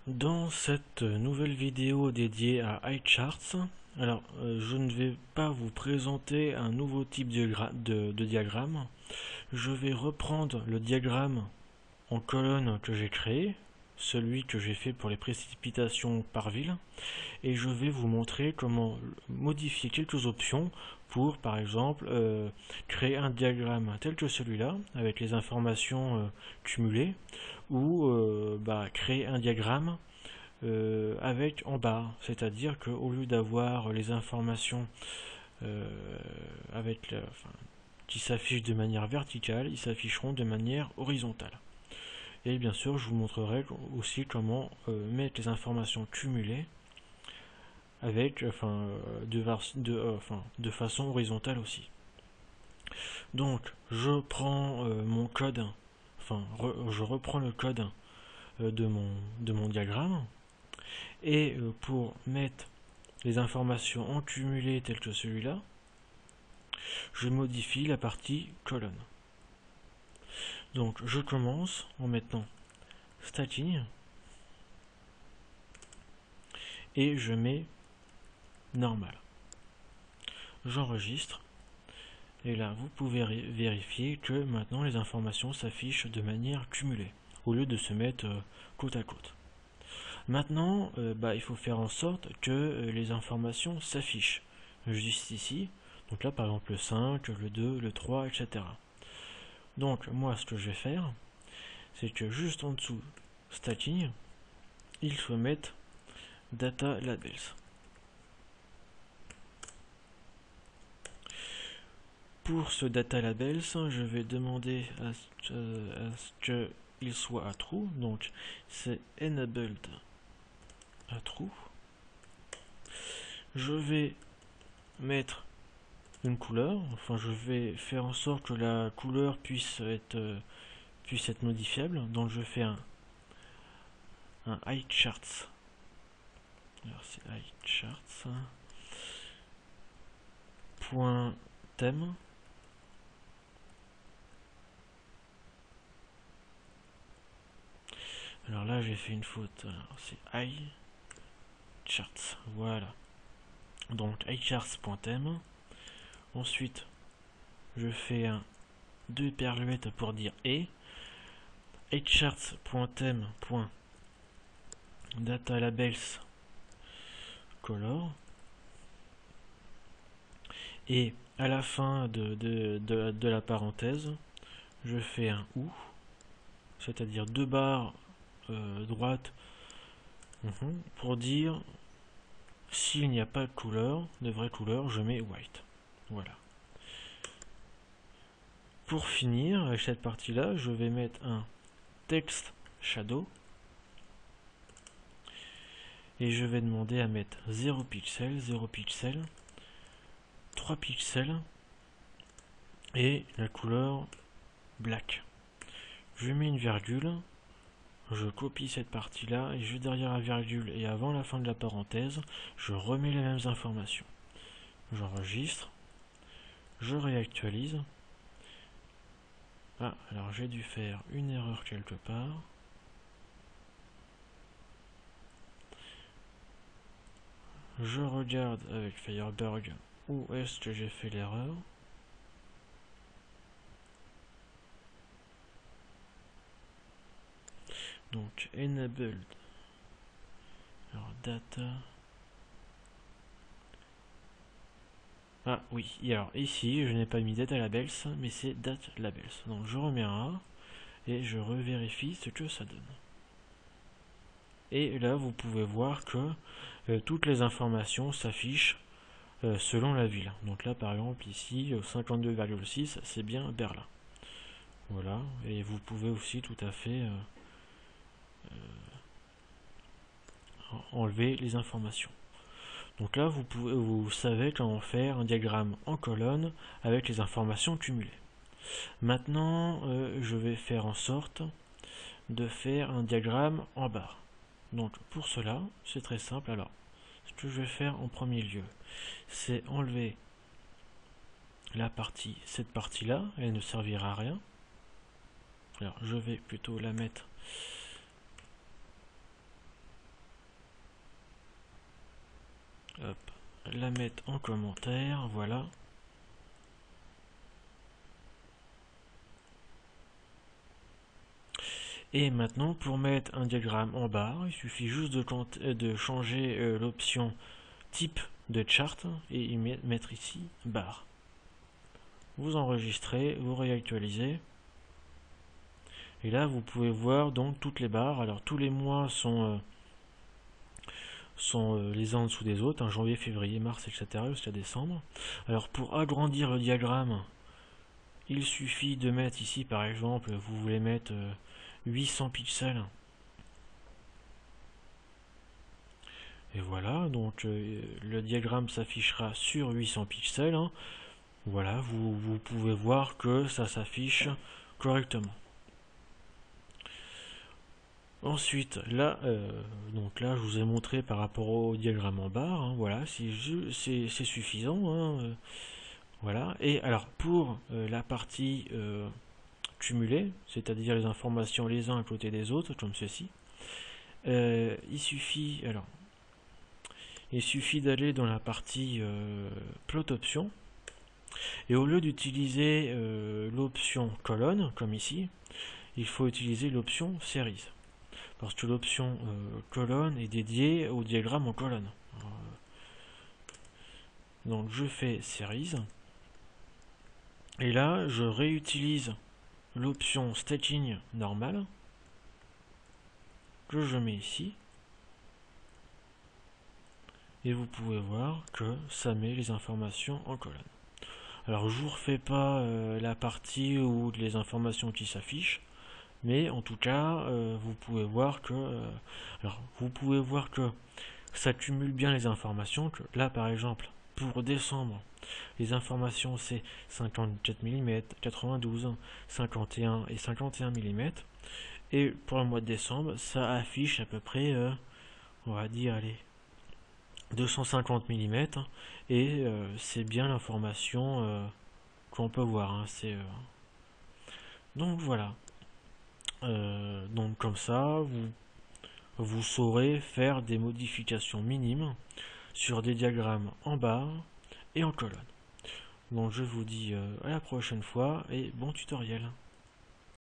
Dans cette nouvelle vidéo dédiée à iCharts, je ne vais pas vous présenter un nouveau type de diagramme. Je vais reprendre le diagramme en colonne que j'ai créé, celui que j'ai fait pour les précipitations par ville, et je vais vous montrer comment modifier quelques options pour, par exemple, créer un diagramme tel que celui-là, avec les informations cumulées, ou créer un diagramme avec en bas, c'est-à-dire qu'au lieu d'avoir les informations euh, qui s'affichent de manière verticale, ils s'afficheront de manière horizontale. Et bien sûr, je vous montrerai aussi comment mettre les informations cumulées avec, de façon horizontale aussi. Donc, je prends mon code, je reprends le code de mon diagramme, et pour mettre les informations en cumulé telles que celui-là, je modifie la partie colonne. Donc, je commence en mettant stacking et je mets normal. J'enregistre et là vous pouvez vérifier que maintenant les informations s'affichent de manière cumulée au lieu de se mettre côte à côte. Maintenant il faut faire en sorte que les informations s'affichent juste ici, donc là par exemple le 5, le 2, le 3, etc. Donc moi ce que je vais faire, c'est que juste en dessous stacking, il faut mettre data labels. Pour ce data labels, je vais demander à ce qu'il soit à true, donc c'est enabled à true. Je vais mettre une couleur, je vais faire en sorte que la couleur puisse être modifiable, donc je fais un iCharts. Alors c'est iCharts point thème. Alors là j'ai fait une faute, c'est iCharts, voilà. Donc iCharts.theme. Ensuite je fais un 2 hyperluettes pour dire et iCharts.theme.datalabels color, et à la fin de la parenthèse je fais un ou, c'est-à-dire deux barres droite pour dire s'il n'y a pas de couleur, de vraie couleur, je mets white. Voilà. Pour finir avec cette partie là, je vais mettre un text shadow et je vais demander à mettre 0 pixels, 3 pixels et la couleur black. Je mets une virgule, je copie cette partie là et juste derrière la virgule et avant la fin de la parenthèse, je remets les mêmes informations. J'enregistre, je réactualise. Ah, alors j'ai dû faire une erreur quelque part. Je regarde avec Firebug où est-ce que j'ai fait l'erreur. Donc enabled. Alors data. Ah oui, alors ici je n'ai pas mis data labels, mais c'est data labels. Donc je remets un A et je revérifie ce que ça donne. Et là vous pouvez voir que toutes les informations s'affichent selon la ville. Donc là par exemple ici 52,6 c'est bien Berlin. Voilà, et vous pouvez aussi tout à fait enlever les informations. Donc là vous savez comment faire un diagramme en colonne avec les informations cumulées. Maintenant je vais faire en sorte de faire un diagramme en barre. Donc pour cela c'est très simple. Alors ce que je vais faire en premier lieu, c'est enlever cette partie là, elle ne servira à rien. Alors je vais plutôt la mettre la mettre en commentaire, voilà. Et maintenant, pour mettre un diagramme en barre, il suffit juste de changer l'option type de chart et mettre ici barre. Vous enregistrez, vous réactualisez. Et là, vous pouvez voir donc toutes les barres. Alors, tous les mois sont les uns en dessous des autres, janvier, février, mars, etc. jusqu'à décembre. Alors, pour agrandir le diagramme, il suffit de mettre ici, par exemple, vous voulez mettre 800 pixels. Et voilà, donc le diagramme s'affichera sur 800 pixels. Hein. Voilà, vous pouvez voir que ça s'affiche correctement. Ensuite, là, donc là, je vous ai montré par rapport au diagramme en barre. Hein, voilà, c'est suffisant. Hein, voilà. Et alors, pour la partie cumulée, c'est-à-dire les informations les uns à côté des autres, comme ceci, il suffit d'aller dans la partie plot option. Et au lieu d'utiliser l'option colonne, comme ici, il faut utiliser l'option series. Parce que l'option colonne est dédiée au diagramme en colonne. Donc je fais series. Et là, je réutilise l'option staging normale que je mets ici. Et vous pouvez voir que ça met les informations en colonne. Alors je vous refais pas la partie où les informations qui s'affichent, mais en tout cas vous pouvez voir que ça cumule bien les informations. Que là par exemple pour décembre, les informations c'est 54 mm, 92, 51 et 51 mm, et pour le mois de décembre ça affiche à peu près on va dire allez 250 mm, et c'est bien l'information qu'on peut voir. Hein, donc voilà. Donc comme ça, vous saurez faire des modifications minimes sur des diagrammes en barre et en colonne. Donc je vous dis à la prochaine fois et bon tutoriel.